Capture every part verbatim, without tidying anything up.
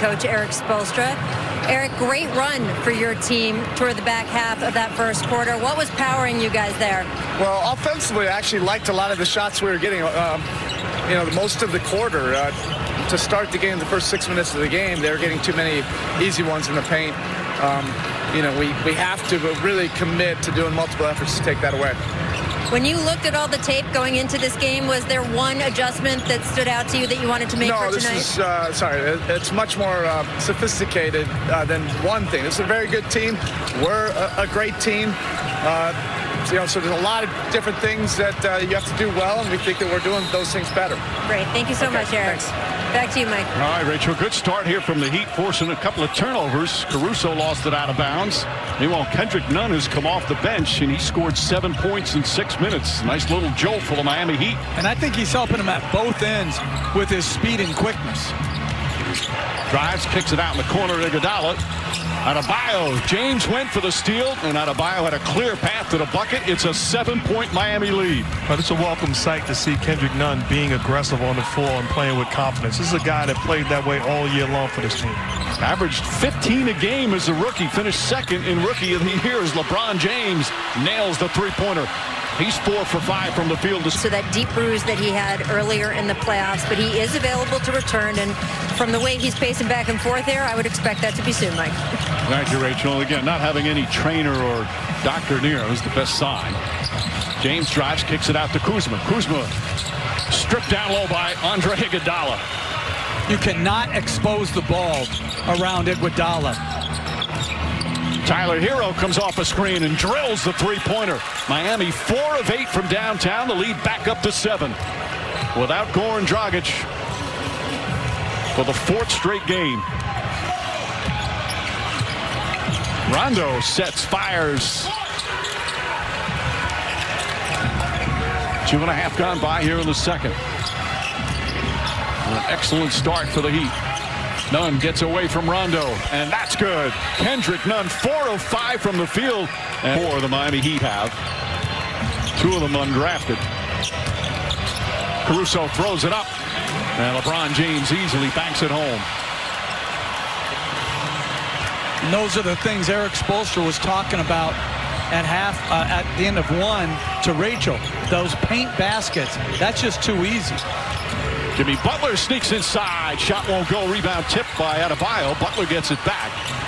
coach Erik Spoelstra. Erik, great run for your team toward the back half of that first quarter. What was powering you guys there? Well, offensively, I actually liked a lot of the shots we were getting. Um, you know, most of the quarter. Uh, to start the game, the first six minutes of the game, they were getting too many easy ones in the paint. Um, you know, we, we have to really commit to doing multiple efforts to take that away. When you looked at all the tape going into this game, was there one adjustment that stood out to you that you wanted to make no, for tonight? No, this is, uh, sorry, it's much more uh, sophisticated uh, than one thing. It's a very good team. We're a, a great team. Uh, You know, so there's a lot of different things that uh, you have to do well, and we think that we're doing those things better. Great. Thank you so okay, much, Erik. Thanks. Back to you, Mike. All right, Rachel, good start here from the Heat, forcing a couple of turnovers. Caruso lost it out of bounds. Meanwhile, Kendrick Nunn has come off the bench, and he scored seven points in six minutes. Nice little jolt for the Miami Heat. And I think he's helping them at both ends with his speed and quickness. Drives, kicks it out in the corner to Iguodala. Adebayo, James went for the steal, and Adebayo had a clear path to the bucket. It's a seven-point Miami lead. But it's a welcome sight to see Kendrick Nunn being aggressive on the floor and playing with confidence. This is a guy that played that way all year long for this team. Averaged fifteen a game as a rookie. Finished second in Rookie of the Year as LeBron James nails the three-pointer. He's four for five from the field. So that deep bruise that he had earlier in the playoffs, but he is available to return. And from the way he's pacing back and forth there, I would expect that to be soon, Mike. Thank you, Rachel. Again, not having any trainer or doctor near is the best sign. James drives, kicks it out to Kuzma. Kuzma stripped down low by Andre Iguodala. You cannot expose the ball around Iguodala. Tyler Hero comes off a screen and drills the three-pointer. Miami four of eight from downtown. The lead back up to seven. Without Goran Dragic for the fourth straight game. Rondo sets, fires. Two and a half gone by here in the second. An excellent start for the Heat. Nunn gets away from Rondo, and that's good. Kendrick Nunn, four of five from the field. And four the Miami Heat have. Two of them undrafted. Caruso throws it up, and LeBron James easily banks it home. And those are the things Erik Spoelstra was talking about at half, uh, at the end of one to Rachel. Those paint baskets, that's just too easy. Jimmy Butler sneaks inside. Shot won't go. Rebound tipped by Adebayo. Butler gets it back.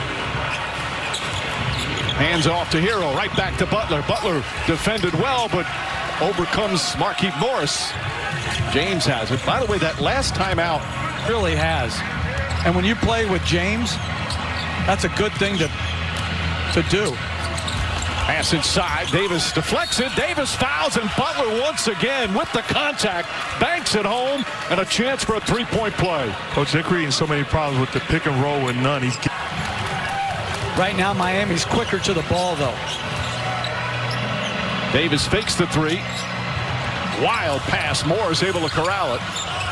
Hands off to Hero. Right back to Butler. Butler defended well, but overcomes Markieff Morris. James has it. By the way, that last timeout really has. And when you play with James, that's a good thing to, to do. Pass inside. Davis deflects it. Davis fouls, and Butler once again with the contact banks it home, and a chance for a three-point play. Coach, they're creating so many problems with the pick and roll with Nunn. He's right now, Miami's quicker to the ball, though. Davis fakes the three. Wild pass. Moore is able to corral it.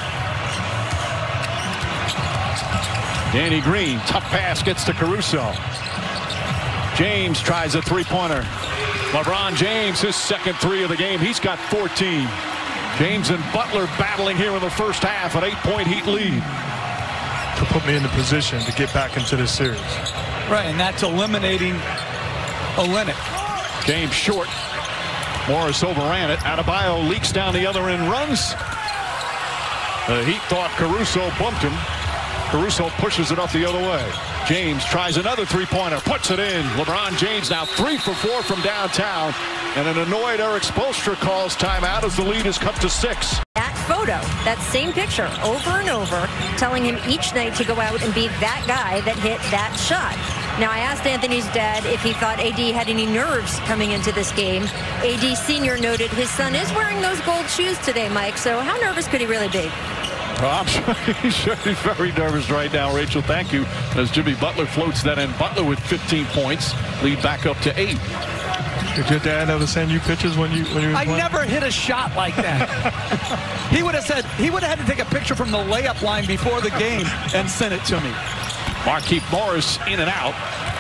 Danny Green, tough pass, gets to Caruso. James tries a three-pointer. LeBron James, his second three of the game. He's got fourteen. James and Butler battling here in the first half, an eight-point Heat lead. To put me in the position to get back into this series. Right, and that's eliminating Olynyk. James short. Morris overran it. Adebayo leaks down the other end, runs. The Heat thought Caruso bumped him. Caruso pushes it up the other way. James tries another three-pointer, puts it in. LeBron James now three for four from downtown. And an annoyed Erik Spoelstra calls timeout as the lead has come to six. That photo, that same picture, over and over, telling him each night to go out and be that guy that hit that shot. Now, I asked Anthony's dad if he thought A D had any nerves coming into this game. A D Senior noted his son is wearing those gold shoes today, Mike, so how nervous could he really be? Well, I'm sure he's sure he's very nervous right now, Rachel. Thank you. As Jimmy Butler floats that in. Butler with fifteen points. Lead back up to eight. Did your dad ever send you pictures when you when you were I playing? never hit a shot like that. He would have said he would have had to take a picture from the layup line before the game and send it to me. Markieff Morris in and out.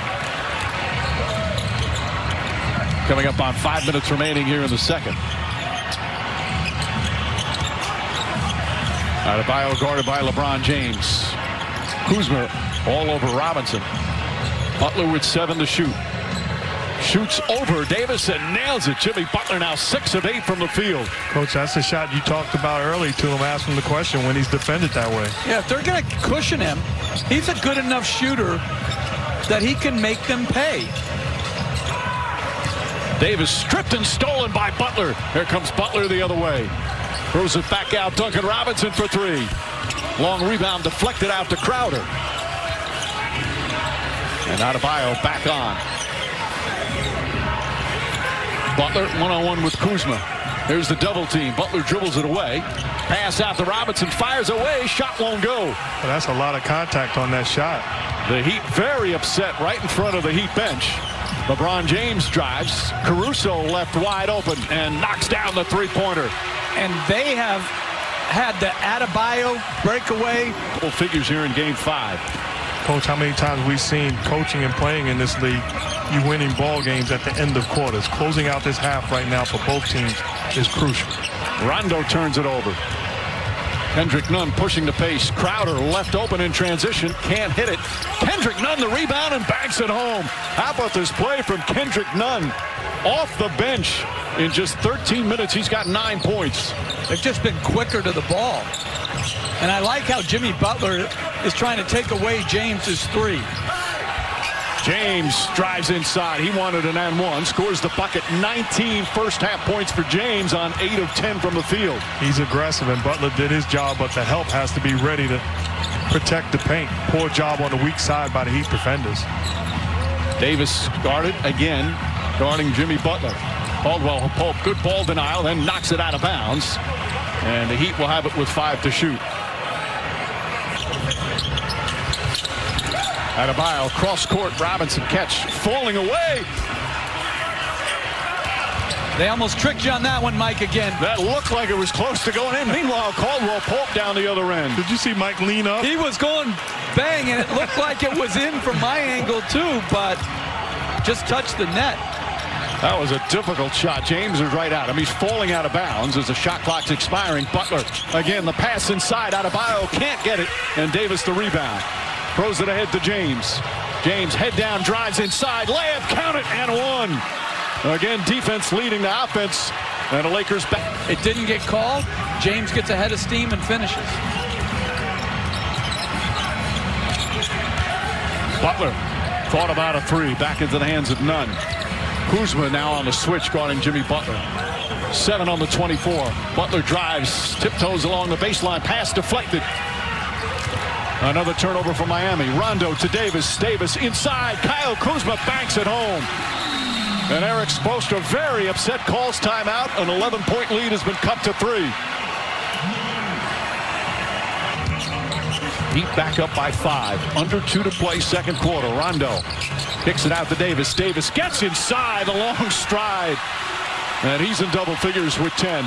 Coming up on five minutes remaining here in the second. Adebayo guarded by LeBron James. Kuzma All over Robinson. Butler with seven to shoot. Shoots over Davis and nails it. Jimmy Butler now six of eight from the field. Coach, that's the shot you talked about early to him, asking the question when he's defended that way. Yeah, if they're going to cushion him, he's a good enough shooter that he can make them pay. Davis stripped and stolen by Butler. Here comes Butler the other way. Throws it back out. Duncan Robinson for three. Long rebound deflected out to Crowder. And Adebayo back on. Butler one-on-one with Kuzma. Here's the double team. Butler dribbles it away. Pass out to Robinson. Fires away. Shot won't go. Well, that's a lot of contact on that shot. The Heat very upset right in front of the Heat bench. LeBron James drives. Caruso left wide open and knocks down the three-pointer. And they have had the Adebayo breakaway. Couple figures here in game five. Coach, how many times we've seen coaching and playing in this league, you winning ball games at the end of quarters. Closing out this half right now for both teams is crucial. Rondo turns it over. Kendrick Nunn pushing the pace. Crowder left open in transition. Can't hit it. Kendrick Nunn the rebound and banks it home. How about this play from Kendrick Nunn? Off the bench in just thirteen minutes. He's got nine points. They've just been quicker to the ball. And I like how Jimmy Butler is trying to take away James's three. James drives inside. He wanted an and one. Scores the bucket. nineteen first half points for James on eight of ten from the field. He's aggressive, and Butler did his job, but the help has to be ready to protect the paint. Poor job on the weak side by the Heat defenders. Davis guarded again, guarding Jimmy Butler. Caldwell Pope, good ball denial, then knocks it out of bounds. And the Heat will have it with five to shoot. Adebayo cross court. Robinson catch falling away. They almost tricked you on that one, Mike, again. That looked like it was close to going in. Meanwhile, Caldwell Pope down the other end. Did you see Mike lean up? He was going bang, and it looked like it was in from my angle too, but just touched the net. That was a difficult shot. James is right at him. He's falling out of bounds as the shot clock's expiring. Butler again, the pass inside. Adebayo can't get it, and Davis the rebound. Throws it ahead to James. James head down, drives inside, layup, count it, and one. Again, defense leading the offense, and the Lakers back. It didn't get called. James gets ahead of steam and finishes. Butler thought about a three, back into the hands of Nunn. Kuzma now on the switch, guarding Jimmy Butler. Seven on the twenty-four. Butler drives, tiptoes along the baseline, pass deflected. Another turnover for Miami. Rondo to Davis. Davis inside. Kyle Kuzma banks it home. And Eric Spoelstra very upset, calls timeout. An eleven point lead has been cut to three. Heat back up by five. Under two to play, second quarter. Rondo kicks it out to Davis. Davis gets inside, a long stride. And he's in double figures with ten.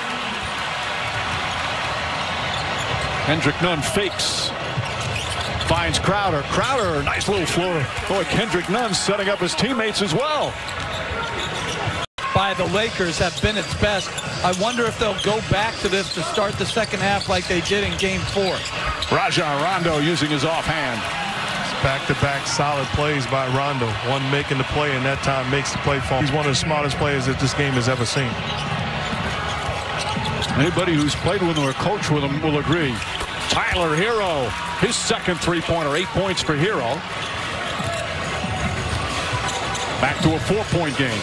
Kendrick Nunn fakes. Finds Crowder. Crowder, nice little floater. Boy, Kendrick Nunn setting up his teammates as well. By the Lakers have been its best. I wonder if they'll go back to this to start the second half like they did in game four. Rajon Rondo using his offhand. Back-to-back solid plays by Rondo. One making the play, and that time makes the play fall. He's one of the smartest players that this game has ever seen. Anybody who's played with him or coached with him will agree. Tyler Hero, his second three-pointer, eight points for Hero. Back to a four-point game.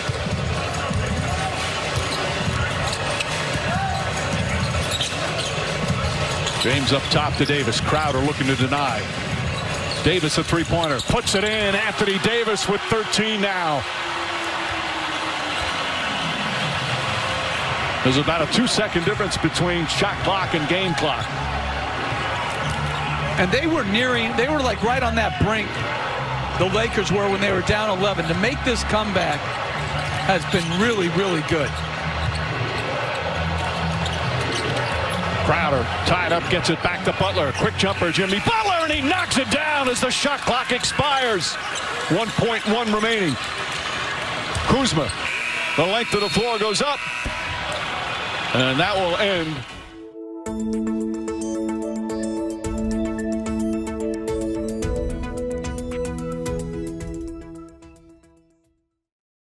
James up top to Davis. Crowder looking to deny. Davis a three-pointer. Puts it in. Anthony Davis with thirteen now. There's about a two-second difference between shot clock and game clock. And they were nearing, they were like right on that brink, the Lakers were, when they were down eleven. To make this comeback has been really, really good. Crowder tied up, gets it back to Butler. Quick jumper, Jimmy Butler, and he knocks it down as the shot clock expires. one point one remaining. Kuzma, the length of the floor goes up. And that will end.